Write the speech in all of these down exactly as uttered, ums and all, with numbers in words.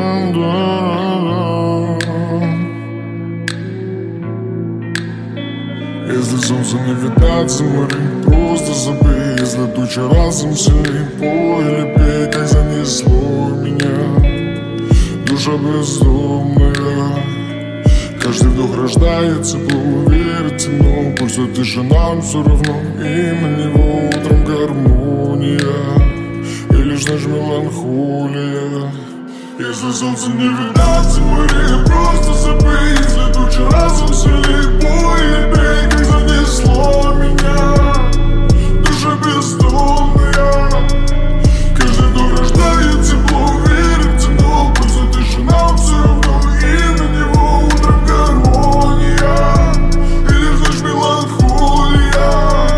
Если солнце не видать за морей, просто забей. Если туча разом сильней, пой или пей, как занесло меня. Душа бездомная, каждый вдох рождается, поверьте, но пусть это тишина, все равно и на него утром гармония и лишь ночь меланхолия. Если солнце не видать за морей, просто забей. Если туча разом сильней, пой или пей, как занесло меня. Душа бездомная, каждый вдох рождает тепло, верите, но пусть это тишина, все равно и на него утром гармония и лишь ночь меланхолия.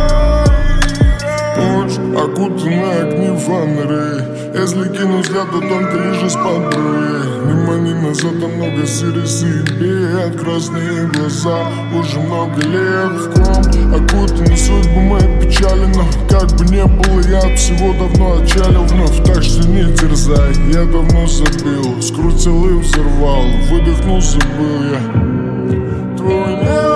Ночь, окутанная огнем фонарей. Если кину взгляд, то только лишь из-под бровей. Внимание назад, а много серой себе. Красные глаза, уже много лет в ком окутаны судьбы моей печали. Но как бы не было, я от всего давно отчалил вновь. Так что не терзай, я давно забил. Скрутил и взорвал, выдохнул, забыл я. Твой небо